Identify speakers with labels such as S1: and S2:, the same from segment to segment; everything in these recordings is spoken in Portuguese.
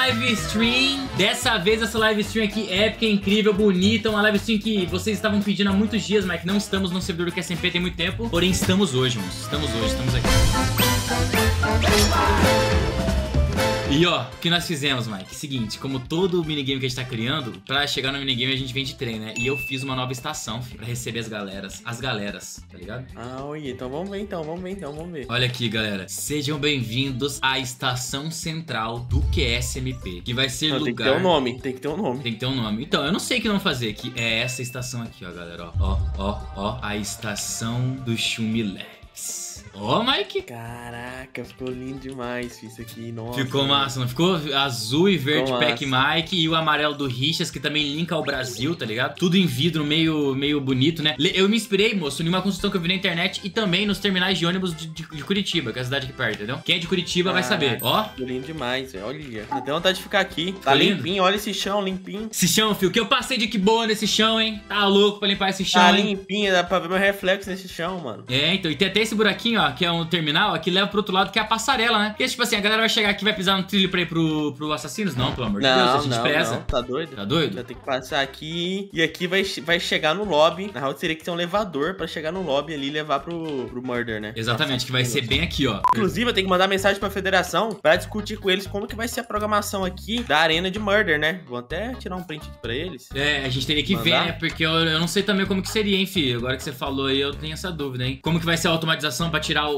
S1: live stream. Dessa vez essa live stream aqui épica, incrível, bonita. Uma live stream que vocês estavam pedindo há muitos dias, mas que não estamos no servidor do QSMP tem muito tempo. Porém estamos hoje, moço. Estamos aqui. E ó, o que nós fizemos, Mike? Seguinte, como todo minigame que a gente tá criando, pra chegar no minigame a gente vem de trem, né? E eu fiz uma nova estação, filho, pra receber as galeras, tá ligado?
S2: Ah, oi, então vamos ver.
S1: Olha aqui, galera. Sejam bem-vindos à estação central do QSMP, que vai ser lugar...
S2: Tem que ter um nome, tem que ter um nome.
S1: Então, eu não sei o que não fazer, que é essa estação aqui, ó, galera, ó, a estação do Chumilex. Ó, Mike.
S2: Caraca, ficou lindo demais isso aqui, nossa.
S1: Ficou massa, não ficou? Azul e verde Pac Mike e o amarelo do Richas, que também linka ao Brasil, tá ligado? Tudo em vidro, meio bonito, né? Eu me inspirei, moço, em uma construção que eu vi na internet e também nos terminais de ônibus de Curitiba, que é a cidade aqui perto, entendeu? Quem é de Curitiba vai saber, ó.
S2: Ficou lindo demais, velho, olha. Deu vontade de ficar aqui. Tá limpinho, olha esse chão, limpinho.
S1: Esse chão, filho, que eu passei de que boa nesse chão, hein? Tá louco pra limpar esse chão,
S2: tá
S1: hein?
S2: Limpinho, dá pra ver meu reflexo nesse chão, mano.
S1: É, então, e tem até esse buraquinho, ó, que é um terminal, que leva pro outro lado, que é a passarela, né? Porque, tipo assim, a galera vai chegar aqui e vai pisar no trilho pra ir pro Assassinos? Não, pelo amor de Deus, a gente preza.
S2: Não, tá doido?
S1: Tá doido?
S2: Já tem que passar aqui e aqui vai chegar no lobby. Na real, teria que ter um elevador pra chegar no lobby ali e levar pro Murder, né?
S1: Exatamente, que vai ser bem aqui, ó.
S2: Inclusive, eu tenho que mandar mensagem pra federação pra discutir com eles como que vai ser a programação aqui da arena de Murder, né? Vou até tirar um print aqui pra eles.
S1: É, a gente teria que ver, né? Porque eu não sei também como que seria, hein, filho? Agora que você falou aí, eu tenho essa dúvida, hein? Como que vai ser a automatização pra tirar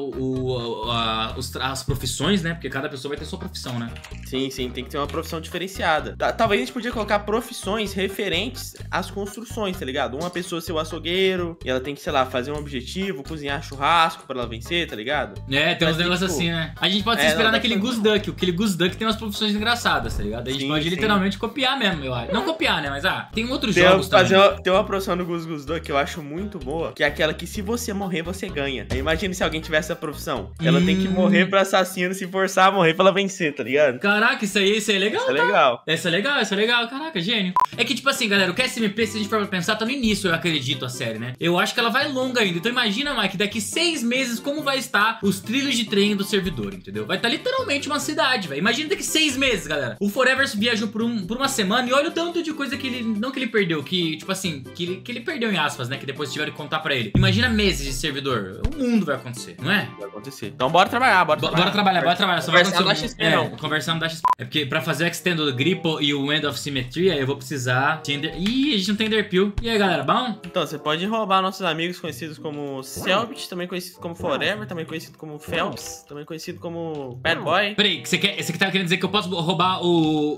S1: as profissões, né? Porque cada pessoa vai ter sua profissão, né?
S2: Sim, tem que ter uma profissão diferenciada. Talvez a gente podia colocar profissões referentes às construções, tá ligado? Uma pessoa ser o açougueiro e ela tem que, sei lá, fazer um objetivo, cozinhar churrasco pra ela vencer, tá ligado?
S1: É, tem uns negócios assim, né? A gente pode se inspirar naquele Goose Duck. Aquele Goose Duck tem umas profissões engraçadas, tá ligado? A gente pode literalmente copiar mesmo, eu acho. Não copiar, né? Mas, tem outros jogos também.
S2: Tem uma profissão no Goose Duck que eu acho muito boa, que é aquela que se você morrer, você ganha. Imagina se alguém tivesse essa profissão. Ela tem que morrer pro assassino, se forçar a morrer pra ela vencer, tá ligado?
S1: Caraca, isso aí é legal,
S2: Isso é legal.
S1: Isso é legal. Caraca, gênio. É que, tipo assim, galera, o QSMP, se a gente for pensar, tá no início, eu acredito, a série, né? Eu acho que ela vai longa ainda. Então imagina, Mike, daqui 6 meses como vai estar os trilhos de trem do servidor, entendeu? Vai estar literalmente uma cidade, velho. Imagina daqui 6 meses, galera. O Forever viajou por uma semana e olha o tanto de coisa que ele... Não que ele perdeu, que, tipo assim, que ele perdeu em aspas, né? Que depois tiveram que contar pra ele. Imagina meses de servidor. O mundo vai acontecer, não é?
S2: Vai acontecer. Então bora trabalhar.
S1: Bora trabalhar. Só vai acontecer
S2: XP, não.
S1: Conversando da XP. É porque pra fazer o Extend do Grippo e o End of Symmetry, eu vou precisar de Ih, a gente não tem Enderpeel. E aí, galera, bom?
S2: Então, você pode roubar nossos amigos conhecidos como Selbit, também conhecido como Forever, também conhecido como Phelps, também conhecido como Bad Boy.
S1: Peraí, você tava querendo dizer que eu posso roubar o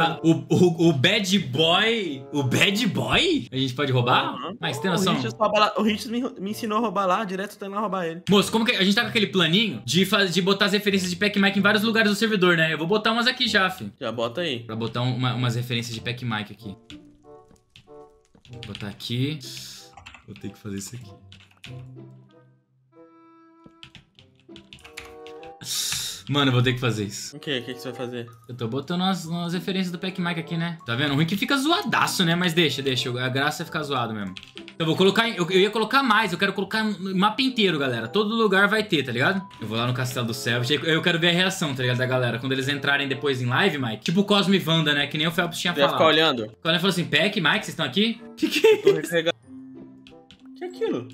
S1: Bad Boy? O Bad Boy? A gente pode roubar? Mas tem noção?
S2: O Richard me ensinou a roubar lá, direto tô indo lá roubar ele.
S1: Moço, como que a gente tá com aquele planinho de botar as referências de Pac Mike em vários lugares do servidor, né? Eu vou botar umas aqui já, fi.
S2: Já bota aí.
S1: Pra botar umas referências de Pac Mike aqui. Vou botar aqui. Vou ter que fazer isso aqui. Mano, eu vou ter que fazer isso.
S2: O que você vai fazer?
S1: Eu tô botando umas referências do Pac Mike aqui, né? Tá vendo? O ruim que fica zoadaço, né? Mas deixa. A graça é ficar zoado mesmo. Eu vou colocar... Eu ia colocar mais. Eu quero colocar no mapa inteiro, galera. Todo lugar vai ter, tá ligado? Eu vou lá no Castelo do Selvit. Eu quero ver a reação, tá ligado? Da galera. Quando eles entrarem depois em live, Mike. Tipo o Cosmo e Wanda, né? Que nem o Phelps tinha falado.
S2: Vai ficar olhando.
S1: Quando ele falou assim, Pac, Mike, vocês estão aqui? Que é isso?
S2: Que é aquilo?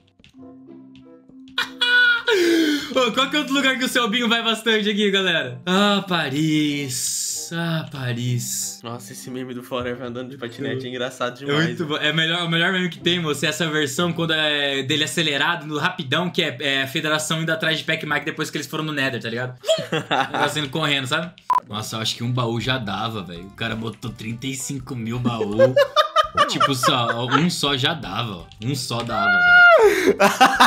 S1: Qual que é outro lugar que o Selbinho vai bastante aqui, galera? Paris. Paris.
S2: Nossa, esse meme do Forever andando de patinete é engraçado demais.
S1: É muito bom. É o melhor meme que tem, moço. É essa versão quando é dele acelerado, no rapidão, que é a federação indo atrás de Pac Mike depois que eles foram no Nether, tá ligado? Ela sendo correndo, sabe? Nossa, eu acho que um baú já dava, velho. O cara botou 35 mil baú. Tipo, um só já dava, ó. Um só dava, velho.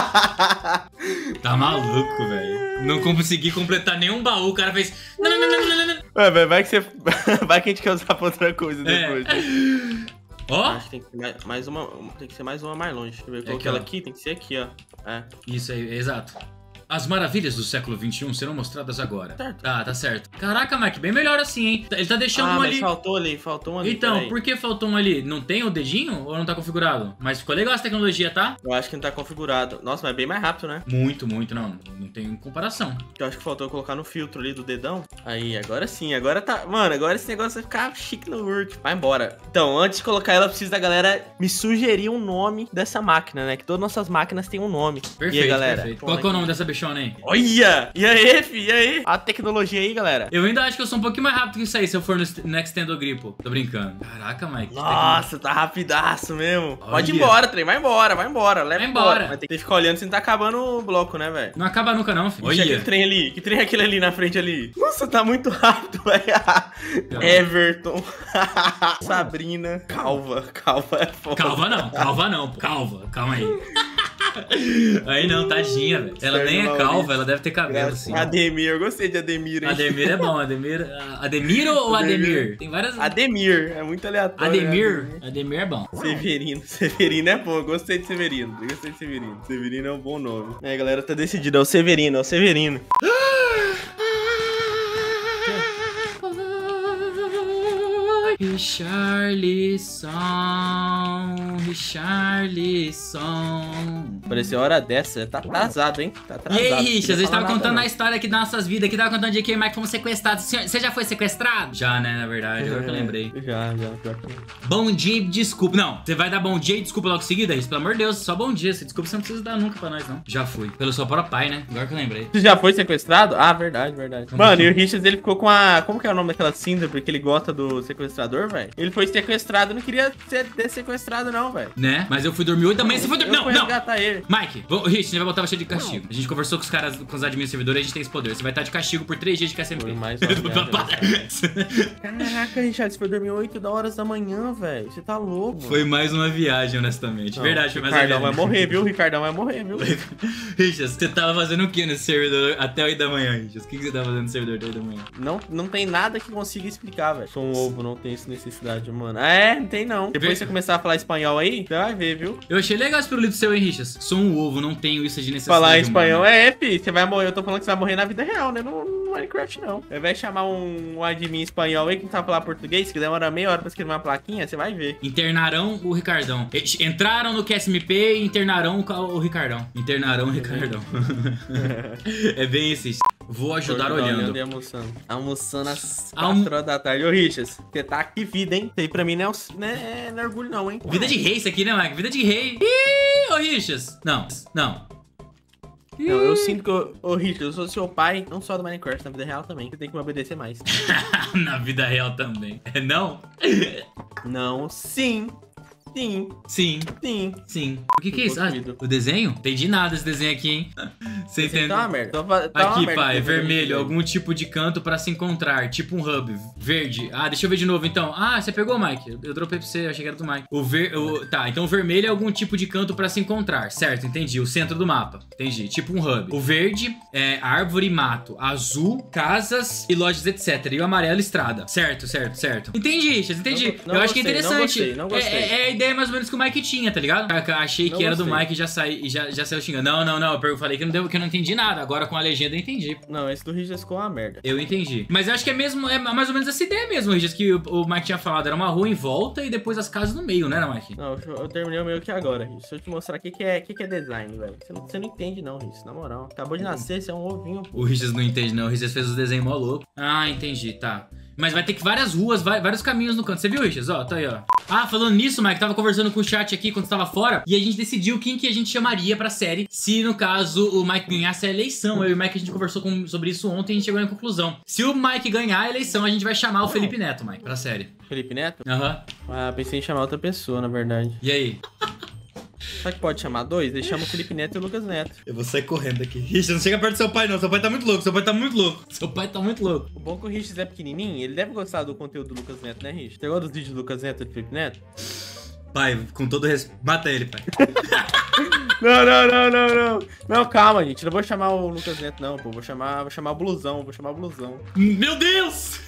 S1: Tá maluco, velho. Não consegui completar nenhum baú, o cara fez...
S2: Vai que a gente quer usar pra outra coisa depois.
S1: Ó.
S2: Acho que tem que ser mais uma. Tem que ser mais uma mais longe. Deixa eu ver. Coloquei ela aqui, tem que ser aqui, ó.
S1: Isso aí, exato. As maravilhas do século XXI serão mostradas agora.
S2: Certo.
S1: Tá certo. Caraca, Mike, bem melhor assim, hein? Ele tá deixando um
S2: mas
S1: ali.
S2: faltou um ali.
S1: Então,
S2: peraí.
S1: por que faltou um ali? Não tem o dedinho ou não tá configurado? Mas ficou legal essa tecnologia, tá?
S2: Eu acho que não tá configurado. Nossa, mas é bem mais rápido, né?
S1: Muito, não tem comparação.
S2: Eu acho que faltou colocar no filtro ali do dedão. Aí, agora sim, agora tá... Mano, agora esse negócio vai ficar chique no work. Vai embora. Então, antes de colocar ela, eu preciso da galera me sugerir um nome dessa máquina, né? Que todas nossas máquinas têm um nome.
S1: Perfeito,
S2: e aí, galera?
S1: perfeito. Qual que é o nome dessa bichona aí?
S2: Olha! E aí, fi? E aí? A tecnologia aí, galera.
S1: Eu ainda acho que eu sou um pouquinho mais rápido que isso aí, se eu for no Extendo Gripo. Tô brincando. Caraca, Mike.
S2: Nossa, tá rapidaço mesmo.
S1: Olha.
S2: Pode ir embora, trem. Vai embora. Leva
S1: Vai embora.
S2: Mas tem que ficar olhando se não tá acabando o bloco, né, velho?
S1: Não acaba nunca não, filho.
S2: Olha aquele trem ali. Que trem é aquele ali na frente ali? Nossa, tá muito rápido, velho. Everton. Sabrina. Calva é foda.
S1: Calma não. Calma aí. Aí não, tadinha, velho. Ela nem é calva, ela deve ter cabelo, sim.
S2: Ademir, eu gostei de Ademir, hein?
S1: Ademir é bom, Ademir ou Ademir? Tem várias...
S2: Ademir, é muito aleatório.
S1: Ademir é bom.
S2: Severino é bom, eu gostei de Severino. Severino é um bom nome. É, galera, tá decidido, é o Severino.
S1: Richarlison.
S2: Apareceu a hora dessa, tá atrasado, hein? Tá atrasado.
S1: E aí, Richard, a gente tava contando a história aqui das nossas vidas, que tava contando de que o Mike fomos sequestrados. Você já foi sequestrado? Já, né, na verdade, agora que eu lembrei.
S2: Já.
S1: Bom dia e desculpa. Não, você vai dar bom dia e desculpa logo em seguida, Richard? Pelo amor de Deus, só bom dia. Se desculpa, você não precisa dar nunca pra nós, não. Já fui. Pelo seu próprio pai, né? Agora que eu lembrei.
S2: Você já foi sequestrado? Ah, verdade. Mano, e o Richard, ele ficou com a... Como que é o nome daquela síndrome? Porque ele gosta do sequestrador, velho? Ele foi sequestrado, não queria ser sequestrado, não, velho.
S1: Né? Mas eu fui dormir 8 da manhã, você foi dormir... Não.
S2: Resgatar ele.
S1: Mike, Richard, a gente vai voltar cheio de castigo. A gente conversou com os caras, com os admin servidores, a gente tem esse poder. Você vai estar de castigo por 3 dias de KSMP.
S2: Foi mais uma Caraca, Richard, você foi dormir 8 horas da manhã, velho. Você tá louco, mano.
S1: Foi mais uma viagem, honestamente.
S2: Não,
S1: Verdade, foi mais uma viagem.
S2: Ricardão vai morrer, viu?
S1: Richard, você tava fazendo o que nesse servidor até 8 da manhã, Richard? O que você tava fazendo no servidor até 8 da manhã?
S2: Não tem nada que consiga explicar, velho. Sou um ovo, não tem essa necessidade, mano. Não tem não. Depois você começar a falar espanhol aí, você vai ver, viu?
S1: Eu achei legal esse pirulito seu, hein, Richard? Sou um ovo, não tenho isso de necessidade.
S2: Falar espanhol fi. Você vai morrer. Eu tô falando que você vai morrer na vida real, né? No Minecraft, não. Vai chamar um admin espanhol aí que não sabe falar português, que demora meia hora pra escrever uma plaquinha, você vai ver.
S1: Internarão o Ricardão. Entraram no QSMP e internarão o Ricardão. Internarão o Ricardão. É bem esse. Vou ajudar olhando.
S2: E almoçando às 4 horas da tarde. Ô, Richas, você tá aqui vida, hein? Isso aí pra mim não é orgulho, não, hein?
S1: Vida de rei isso aqui, né, Mike? Vida de rei. Ih, ô, Richas. Não,
S2: eu sinto que, ô Richard, eu sou seu pai, não só do Minecraft, na vida real também. Você tem que me obedecer mais.
S1: Na vida real também. Não?
S2: Não, sim.
S1: Sim. O que é isso? O desenho? Entendi nada esse desenho aqui, hein? Você entendeu?
S2: Tá uma merda.
S1: Aqui, pai, vermelho, algum tipo de canto pra se encontrar, tipo um hub. Verde. Deixa eu ver de novo, então. Você pegou, Mike? Eu dropei pra você, achei que era do Mike. Tá, então o vermelho é algum tipo de canto pra se encontrar, certo? Entendi. O centro do mapa. Entendi. Tipo um hub. O verde é árvore e mato. Azul, casas e lojas, etc. E o amarelo, estrada. Certo. Entendi, entendi. Eu acho que é interessante.
S2: Não gostei.
S1: É a ideia mais ou menos que o Mike tinha, tá ligado? Achei que era do Mike e já saiu xingando. Não, eu falei que eu não entendi nada. Agora com a legenda eu entendi.
S2: Não, esse do Richard ficou uma merda.
S1: Eu entendi. Mas eu acho que é mais ou menos essa ideia mesmo, Richard, que o Mike tinha falado. Era uma rua em volta e depois as casas no meio, né, Mike?
S2: Não, eu terminei o meu aqui agora, Richard. Se eu te mostrar o que é design, velho. Você não entende não, Richard, na moral. Acabou de nascer, você é um ovinho.
S1: O Richard não entende não, o Richard fez os desenhos mó louco. Entendi, tá. Mas vai ter que várias ruas, vários caminhos no canto. Você viu, Richard? Ó, tá aí, ó. Falando nisso, Mike, tava conversando com o chat aqui quando estava fora e a gente decidiu quem que a gente chamaria pra série se, no caso, o Mike ganhasse a eleição. Eu e o Mike, a gente conversou sobre isso ontem e a gente chegou na conclusão. Se o Mike ganhar a eleição, a gente vai chamar o Felipe Neto, Mike, pra série.
S2: Felipe Neto?
S1: Aham.
S2: Pensei em chamar outra pessoa, na verdade.
S1: E aí?
S2: Será que pode chamar dois? Eles chamam o Felipe Neto e o Lucas Neto.
S1: Eu vou sair correndo aqui. Richard, não chega perto do seu pai, não. Seu pai tá muito louco. Seu pai tá muito louco.
S2: O bom é que o Richard é pequenininho, ele deve gostar do conteúdo do Lucas Neto, né, Richard? Você gosta dos vídeos do Lucas Neto e do Felipe Neto?
S1: Pai, com todo respeito. Mata ele, pai.
S2: Não. Não, calma, gente. Não vou chamar o Lucas Neto, não, pô. Vou chamar o Blusão.
S1: Meu Deus!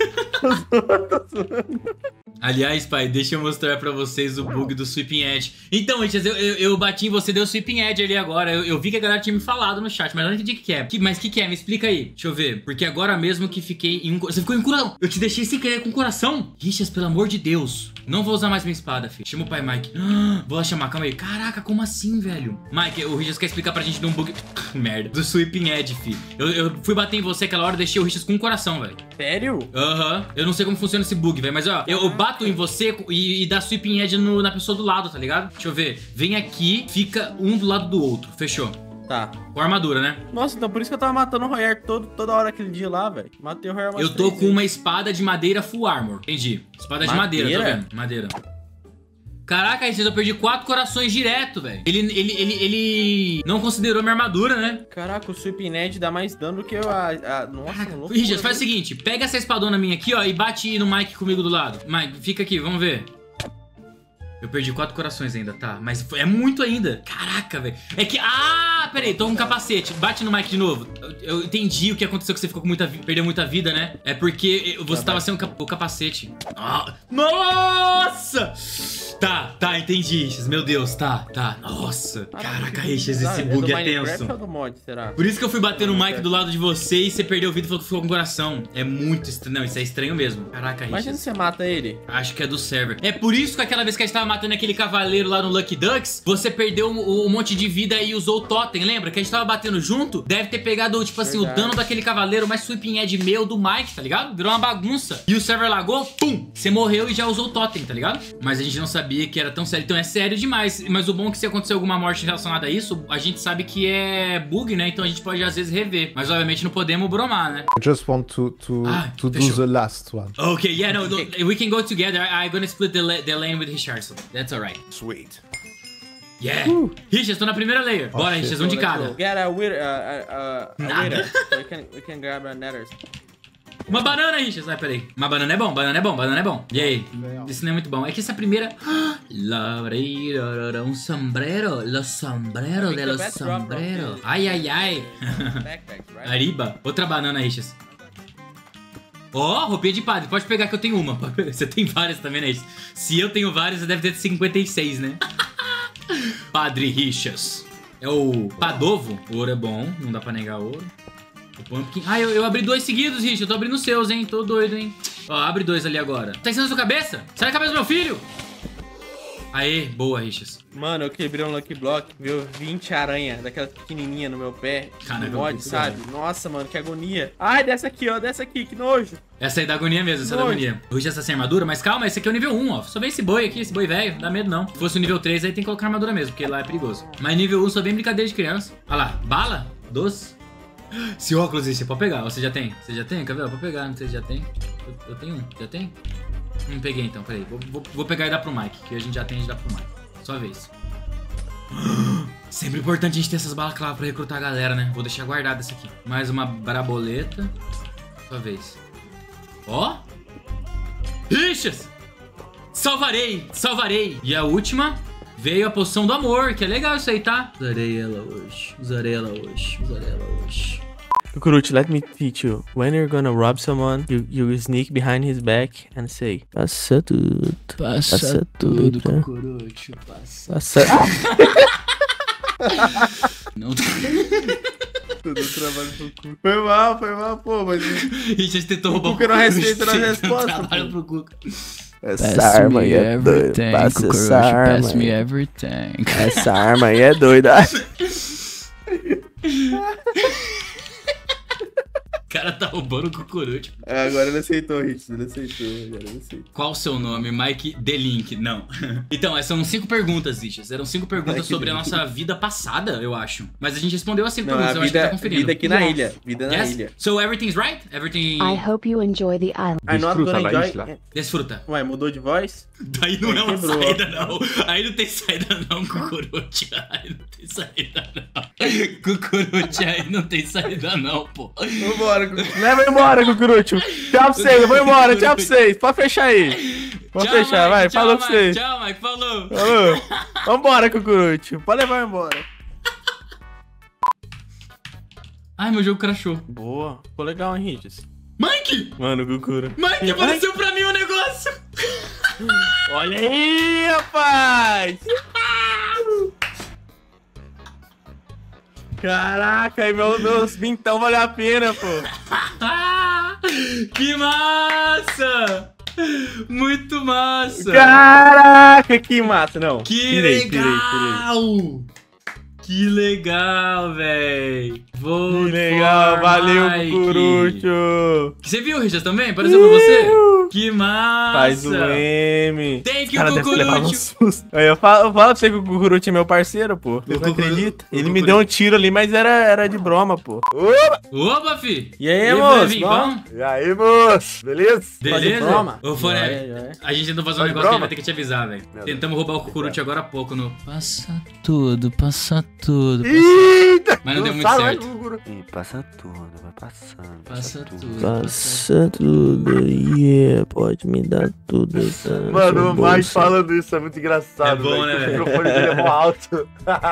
S1: Aliás, pai, deixa eu mostrar pra vocês o bug do Sweeping Edge. Então, Richas, eu bati em você, deu Sweeping Edge ali agora. Eu vi que a galera tinha me falado no chat, mas eu não entendi o que é. Mas o que é? Me explica aí. Deixa eu ver. Porque agora mesmo que fiquei em... Você ficou em coração. Eu te deixei sem querer com coração. Richas, pelo amor de Deus. Não vou usar mais minha espada, filho. Chama o pai Mike. Vou lá chamar, calma aí. Caraca, como assim, velho? Mike, o Richas quer explicar pra gente de um bug... Merda. Do Sweeping Edge, filho. Eu fui bater em você aquela hora e deixei o Richas com um coração, velho.
S2: Sério?
S1: Aham. Eu não sei como funciona esse bug, velho. Mas, ó, eu bato em você e dá Sweeping Edge na pessoa do lado, tá ligado? Deixa eu ver. Vem aqui, fica um do lado do outro. Fechou.
S2: Tá.
S1: Com armadura, né?
S2: Nossa, então por isso que eu tava matando o Royer toda hora aquele dia lá, velho. Matei o Royer.
S1: Eu tô com uma espada de madeira full armor. Entendi. Espada de madeira, tá vendo? Madeira. Caraca, eu perdi 4 corações direto, velho. Ele não considerou minha armadura, né?
S2: Caraca, o Sweeping Edge dá mais dano do que a... Nossa, louco.
S1: Richard, faz o seguinte. Pega essa espadona minha aqui, ó, e bate no Mike comigo do lado. Mike, fica aqui, vamos ver. Eu perdi 4 corações ainda, tá? Mas é muito ainda. Caraca, velho. É que... Ah, peraí, tô com um capacete. Bate no Mike de novo. Eu entendi o que aconteceu, que você ficou com perdeu muita vida, né? É porque você tava sem o capacete. Nossa! Tá, entendi, Richas. Meu Deus, tá. Nossa. Caraca, Richas, esse bug é tenso. Por isso que eu fui bater no Mike do lado de você e você perdeu vida e falou que ficou com o coração. É muito estranho. Não, isso é estranho mesmo. Caraca, Richas.
S2: Imagina se você mata ele.
S1: Acho que é do server. É por isso que aquela vez que a gente tava matando aquele cavaleiro lá no Lucky Ducks, você perdeu um monte de vida e usou o totem, lembra? Que a gente tava batendo junto, deve ter pegado, tipo assim, o dano daquele cavaleiro mais Sweeping Edge meu do Mike, tá ligado? Virou uma bagunça. E o server lagou, pum! Você morreu e já usou o totem, tá ligado? Mas a gente não sabia que era tão sério. Então é sério demais. Mas o bom é que se acontecer alguma morte relacionada a isso, a gente sabe que é bug, né? Então a gente pode às vezes rever. Mas obviamente não podemos bromar, né?
S3: I just want to do the last one.
S1: Okay, yeah, no, we can go together. I'm gonna split the lane with Richardson. That's alright.
S3: Sweet.
S1: Yeah! Richard, tô na primeira layer. Bora, Richard, um de cada.
S2: Get a winner,
S1: Nada.
S2: so we can grab a nether.
S1: Uma banana, Richard. Ai, peraí. Uma banana é bom, banana é bom. E aí? Isso não é muito bom. É que essa primeira... Um sombrero. Los sombreros de los sombreros. Ai. Arriba. Outra banana, Richard. Ó, roupinha de padre. Pode pegar que eu tenho uma. Você tem várias também, né? Se eu tenho várias, você deve ter 56, né? Padre Richas. É o Padovo. O ouro é bom, não dá pra negar ouro. O Pumpkin. Ah, eu abri 2 seguidos, Richas. Eu tô abrindo os seus, hein? Tô doido, hein? Ó, abre 2 ali agora. Tá em cima da sua cabeça? Sai da cabeça do meu filho! Aê, boa, Richas.
S2: Mano, eu quebrei um Lucky Block, viu? 20 aranha, daquela pequenininha no meu pé.
S1: Caraca,
S2: mod, sabe? Nossa, mano, que agonia. Ai, desce aqui, ó, desce aqui, que nojo.
S1: Essa aí da agonia mesmo, essa da agonia. O Richas tá sem armadura, mas calma, esse aqui é o nível 1, ó. Só vem esse boi aqui, esse boi velho, dá medo não. Se fosse o nível 3, aí tem que colocar armadura mesmo, porque lá é perigoso. Mas nível 1 só vem brincadeira de criança. Olha lá, bala, doce. Esse óculos aí, você pode pegar, você já tem? Você já tem? Quer ver? Pode pegar, não sei se já tem. Eu tenho um, já tem? Não peguei então, peraí. Vou pegar e dar pro Mike, que a gente já tem, a gente dá pro Mike. Só vez. Sempre importante a gente ter essas balaclavas pra recrutar a galera, né? Vou deixar guardada essa aqui. Mais uma braboleta. Sua vez. Ó. Richas! Salvarei! E a última veio a poção do amor, que é legal isso aí, tá? Usarei ela hoje.
S2: Cucurucho, let me teach you. When you're gonna rob someone, you sneak behind his back and say, passa tudo,
S1: Cucurucho, passa. Não.
S2: Tudo trabalho pro cu. Foi mal, pô, mas...
S1: Richard tentou roubar
S2: o Cuca não respeita na resposta.
S1: Trabalho pro Cuca.
S3: Essa arma aí é doida. Passa essa arma.
S1: Pass me everything.
S3: Essa arma aí é doida.
S1: O cara tá roubando o Cucurucho.
S2: Agora ele aceitou, Richard. Agora ele aceitou.
S1: Qual o seu nome? Mike The Link. Não. Então, essas são 5 perguntas, Richard. Eram 5 perguntas sobre a nossa vida passada, eu acho. Mas a gente respondeu as 5 perguntas, eu acho que tá conferindo.
S2: Vida aqui na ilha. Vida na ilha.
S1: So everything's right? Everything...
S4: I hope you enjoy the island.
S2: I'm not gonna enjoy...
S1: Desfruta.
S2: Ué, mudou de voz?
S1: Daí não é uma saída, não. Aí não tem saída, não, Cucurucho. Aí não tem saída, não. Cucurucho, aí não tem saída, não, pô.
S2: Vambora, Cucurucho. Leva embora, Cucurucho. Tchau pra vocês, eu vou embora. Tchau pra vocês. Pode fechar aí. Pode fechar, vai. Falou pra vocês.
S1: Tchau, Mike. Falou.
S2: Vambora, Cucurucho. Pode levar embora.
S1: Ai, meu jogo crashou.
S2: Boa. Ficou legal, hein, Regis?
S1: Mike!
S2: Mano, Gukuro.
S1: Mike, apareceu pra mim o negócio!
S2: Olha aí, rapaz! Caraca, aí meus vintão valeu a pena, pô.
S1: Que massa! Muito massa!
S2: Caraca, que massa, não.
S1: Que legal! Que legal, véi!
S2: Que legal, valeu, Cucurucho!
S1: Você viu, Richard, também? Apareceu pra você? Que massa!
S2: Faz o M.
S1: Thank you, Cucurucho!
S2: Eu falo pra você que o Cucurucho é meu parceiro, pô. Você não acredita? Ele me deu um tiro ali, mas era de broma, pô.
S1: Opa, fi!
S2: E aí, moço?
S1: Bom?
S3: E aí, moço? Beleza?
S1: Beleza? Ô, Forever, a gente tentou fazer um negócio que a gente vai ter que te avisar, velho. Tentamos roubar o Cucurucho agora há pouco no... Passa tudo.
S3: Eita!
S1: Mas não deu muito certo.
S3: Ih, passa tudo, vai passando.
S1: Passa tudo.
S4: Passa tudo, yeah, pode me dar tudo essa.
S3: Mano, o Mike falando isso é muito engraçado.
S1: É bom, né,
S3: O
S1: velho?
S3: microfone dele é mó alto.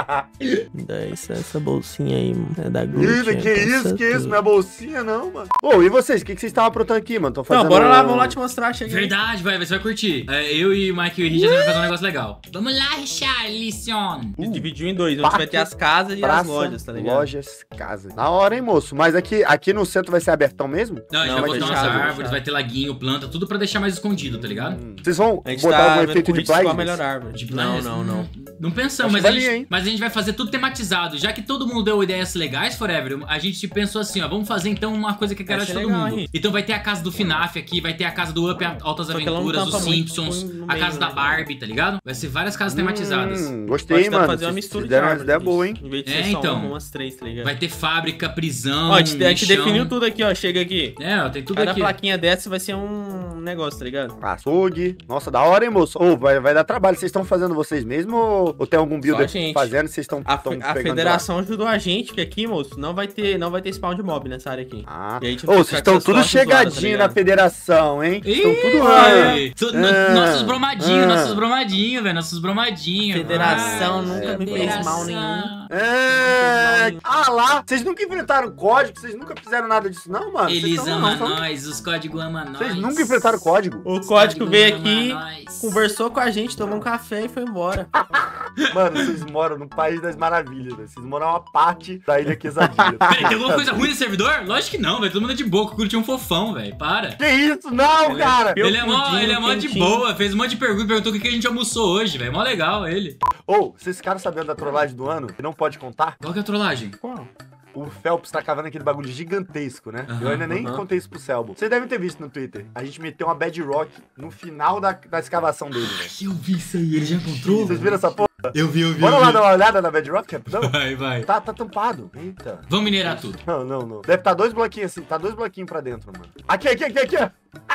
S4: Dá essa bolsinha aí, é da Gucci.
S3: Eita, que isso? Não é bolsinha, não, mano. Ô, e vocês? O que vocês estavam aprontando aqui, mano? Tão fazendo...
S2: Não, bora lá, vamos lá te mostrar, chega aí.
S1: Verdade, vai, você vai curtir. Eu e o Mike e o Richard vamos fazer um negócio legal. Vamos lá, Richarlison.
S2: Ele dividiu em dois, onde vai ter as casas e as lojas, tá ligado?
S3: Lojas, casas. Na hora, hein, moço? Mas aqui no centro vai ser abertão mesmo?
S1: Não, a gente
S2: Não,
S1: vai
S2: vai
S1: botar umas
S2: fechado,
S1: árvores,
S2: fechado.
S1: vai ter laguinho, planta, tudo pra deixar mais escondido, tá ligado?
S3: Vocês vão
S2: A gente
S3: botar
S2: tá
S3: algum
S2: vendo
S3: efeito
S2: com
S3: de
S2: isso qual a
S3: blindness?
S2: melhor árvore.
S1: De
S2: Não,
S1: blindness?
S2: não, não.
S1: Não pensamos,
S3: Acho
S1: mas
S3: que valia, hein?
S1: a gente vai fazer tudo tematizado. Já que todo mundo deu ideias legais, Forever, a gente pensou assim, ó, vamos fazer então uma coisa que agrade
S2: Acho
S1: todo
S2: legal,
S1: mundo.
S2: hein?
S1: Então vai ter a casa do FNAF aqui, vai ter a casa do Up Altas
S2: Só que ela não
S1: Aventuras, dos
S2: tampa muito,
S1: Simpsons,
S2: põe no
S1: a
S2: meio,
S1: casa da
S2: né?
S1: Barbie, tá ligado? Vai ser várias casas tematizadas.
S3: Gostei,
S2: Pode
S3: mano.
S2: fazer uma
S3: Vocês
S2: mistura de
S3: deram umas
S2: árvores.
S3: ideias boas, hein?
S2: Em vez de
S1: É,
S2: ser só
S1: então.
S2: umas três, tá ligado?
S1: Vai ter fábrica, prisão,
S2: Ó, a gente
S1: lixão.
S2: definiu tudo aqui, ó. Chega aqui.
S1: É, ó, tem tudo
S2: Cada
S1: aqui.
S2: plaquinha dessa vai ser um negócio, tá ligado?
S3: Açougue. Nossa, da hora, hein, moço? Ô, vai dar trabalho. Vocês estão fazendo vocês mesmos ou tem algum
S2: Só a
S3: builder
S2: gente.
S3: fazendo? Vocês estão
S2: A
S3: pegando
S2: federação ajudou a gente, porque aqui, moço, não vai ter spawn de mob nessa área aqui.
S3: Ah.
S2: E a gente
S3: Ô,
S2: vai
S3: vocês
S2: ficar
S3: estão
S2: com essas
S3: tudo
S2: costas zoadas, tá
S3: chegadinho
S2: ligado?
S3: na federação, hein? Estão tudo
S1: Ai,
S3: Ah.
S1: nossos bromadinhos,
S3: Ah.
S1: velho. Nossos bromadinhos.
S2: Federação nunca me fez mal nenhum.
S3: É... Ah lá, vocês nunca enfrentaram código, vocês nunca fizeram nada disso, não, mano? Vocês
S1: Eles
S3: tão-
S1: amam
S3: não,
S1: nós, os códigos amam nós.
S3: Vocês nunca enfrentaram código?
S2: O código veio
S1: ama
S2: aqui,
S1: nós.
S2: conversou com a gente, tomou um café e foi embora.
S3: Mano, vocês moram no País das Maravilhas, né? Vocês moram uma parte da Ilha Quesadilha.
S1: Peraí, tem alguma coisa ruim nesse servidor? Lógico que não, velho. Todo mundo é de boa. Curtiu um fofão, velho. Para.
S3: Que isso? Não,
S2: Ele é
S3: cara!
S2: Meu
S1: Ele é mó de
S2: quentinho.
S1: boa. Fez um monte de perguntas. Perguntou o que a gente almoçou hoje, velho. Mó legal ele.
S3: Ô, vocês ficaram sabendo da trollagem do ano? Que não pode contar?
S1: Qual que é a trollagem?
S2: Qual?
S3: O Phelps tá cavando aquele bagulho gigantesco, né?
S1: Aham,
S3: Eu ainda nem contei isso pro Selbo. Vocês devem ter visto no Twitter. A gente meteu uma bedrock no final da escavação dele, velho.
S1: Eu vi isso aí. Ele já encontrou?
S3: Vocês viram essa porra?
S1: Eu vi.
S3: Bora lá dar uma olhada na bedrock, rapidão?
S1: Vai.
S3: Tá tampado. Eita.
S1: Vamos minerar tudo.
S3: Não. Deve estar dois bloquinhos assim. Tá dois bloquinhos pra dentro, mano. Aqui, ó.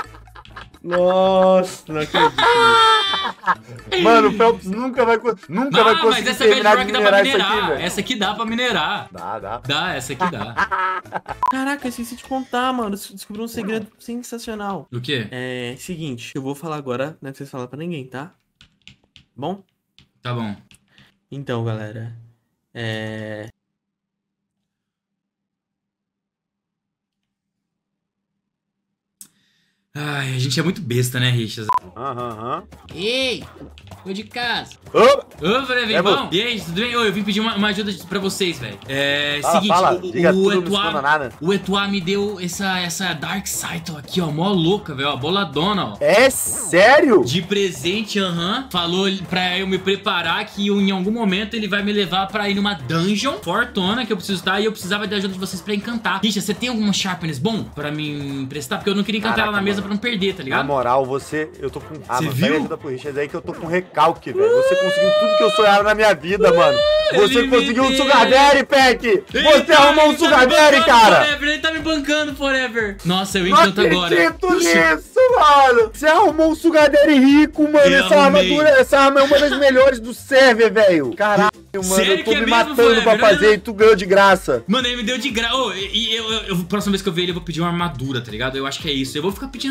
S2: Nossa, não acredito.
S3: Mano, o Phelps nunca vai conseguir
S1: Mas essa
S3: terminar de
S1: bedrock dá pra
S3: minerar isso aqui,
S1: minerar.
S3: velho.
S1: Essa aqui dá pra minerar.
S3: Dá.
S1: Dá, essa aqui dá.
S2: Caraca, esqueci de contar, mano. Descobri um segredo sensacional.
S1: O quê?
S2: É, seguinte, eu vou falar agora, não é pra vocês falarem pra ninguém, tá? Bom?
S1: Tá bom.
S2: Então, galera,
S1: Ai, a gente é muito besta, né, Richas?
S3: Aham.
S1: Ei, tô de casa.
S3: Ô,
S1: Ô, Freven,
S3: É,
S1: bom?
S3: moço.
S1: E aí, tudo bem? Ô, eu vim pedir uma ajuda pra vocês, velho.
S3: fala. Diga tudo, não esconda nada.
S1: O Etuá me deu essa Dark Cycle aqui, ó, mó louca, velho, ó, boladona, ó.
S3: É sério?
S1: De presente, falou pra eu me preparar que em algum momento ele vai me levar pra ir numa dungeon fortona que eu preciso estar e eu precisava da ajuda de vocês pra encantar. Richa, você tem alguma sharpness bom pra me emprestar? Porque eu não queria encantar
S3: Caraca,
S1: ela na mesa
S3: mano.
S1: pra não perder, tá
S3: Na
S1: ligado?
S3: moral, eu tô com... Ah,
S1: Você
S3: mano,
S1: viu?
S3: pega ajuda pro Richard aí que eu tô com recalque, velho. Você conseguiu tudo que eu sonhava na minha vida, mano. Você
S1: Ele
S3: conseguiu
S1: me
S3: um
S1: deu.
S3: Sugar Daddy, Peck! Você
S1: Ele
S3: arrumou um
S1: tá
S3: Sugar
S1: me
S3: Daddy,
S1: bancando
S3: cara!
S1: Forever, ele tá me bancando forever. Nossa, eu
S3: Não
S1: encanto agora.
S3: acredito
S1: Ixi,
S3: nisso, mano! Você arrumou um Sugar Daddy rico, mano!
S1: Eu arrumei.
S3: Essa arma é uma das melhores do server, velho! Caralho, mano,
S1: Sério
S3: eu tô
S1: que é
S3: me
S1: mesmo,
S3: matando pra
S1: Forever?
S3: fazer e tu ganhou de graça!
S1: Mano, ele me deu de graça. Próxima vez que eu ver ele, eu vou pedir uma armadura, tá ligado? Eu acho que é isso. Eu vou ficar pedindo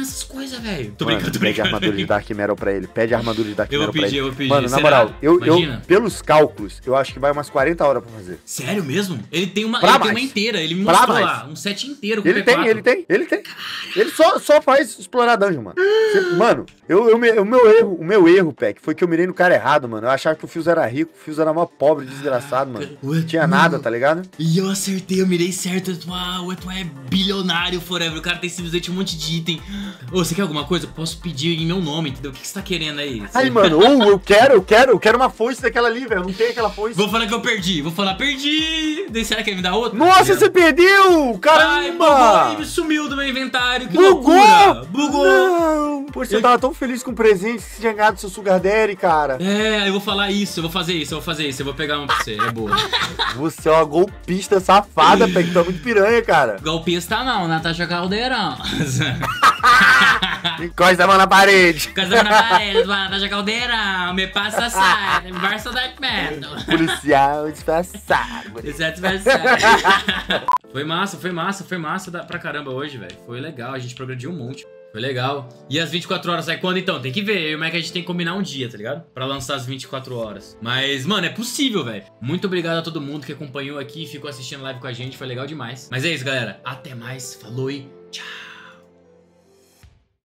S1: essas coisas, velho. Tô
S3: Mano,
S1: brincando, tô
S3: pede
S1: brincando.
S3: armadura de Dark Metal pra ele. Pede armadura de Dark
S1: Eu vou
S3: Metal pra
S1: pedir,
S3: ele.
S1: eu vou pedir.
S3: Mano, na
S1: Será?
S3: moral, eu,
S1: Imagina.
S3: pelos cálculos, eu acho que vai umas 40 horas pra fazer.
S1: Sério mesmo? Ele tem uma,
S3: Pra
S1: ele tem
S3: mais.
S1: uma inteira. Ele me
S3: Pra
S1: mostrou
S3: mais.
S1: lá. Um set inteiro com
S3: Ele
S1: P4.
S3: tem. Ele só faz explorar dungeon, mano. Mano, o meu erro, Peck, foi que eu mirei no cara errado, mano. Eu achava que o Fios era rico, o Fios era mó pobre, desgraçado, mano.
S1: Ué,
S3: Não tinha
S1: mano.
S3: nada, tá ligado?
S1: E eu acertei, eu mirei certo. Uau, tu é bilionário forever. O cara tem simplesmente um monte de item. Ô, você quer alguma coisa? Eu posso pedir em meu nome, entendeu? O que você tá querendo aí?
S3: Aí, mano, eu quero uma foice daquela ali, velho. Eu não tenho aquela foice.
S1: Vou falar que eu perdi. Vou falar, perdi. Daí será que ele me dá outra?
S3: Nossa, você perdeu!
S1: Ai, bugou
S3: Caramba!
S1: e sumiu do meu inventário. Que
S3: Bugou!
S1: loucura. Bugou.
S3: Não! Poxa, eu tava tão feliz com o presente que você tinha ganhado seu Sugar Daddy, cara.
S1: É, eu vou falar isso, eu vou fazer isso. Eu vou pegar uma pra você, é boa.
S3: Você é uma golpista safada, Peck. Tu é muito piranha, cara.
S1: Golpista não, Natasha Caldeirão.
S3: Encosta a mão na parede.
S1: Casama na parede, Natasha Caldeirão. Me passa sai, me barça da metal.
S3: Policial disfarçado.
S1: Exato, Foi massa pra caramba hoje, velho. Foi legal, a gente progrediu um monte. Foi legal. E as 24 horas sai quando então? Tem que ver. Eu e o Mac a gente tem que combinar um dia, tá ligado? Pra lançar as 24 horas. Mas, mano, é possível, velho. Muito obrigado a todo mundo que acompanhou aqui e ficou assistindo live com a gente. Foi legal demais. Mas é isso, galera. Até mais. Falou e tchau.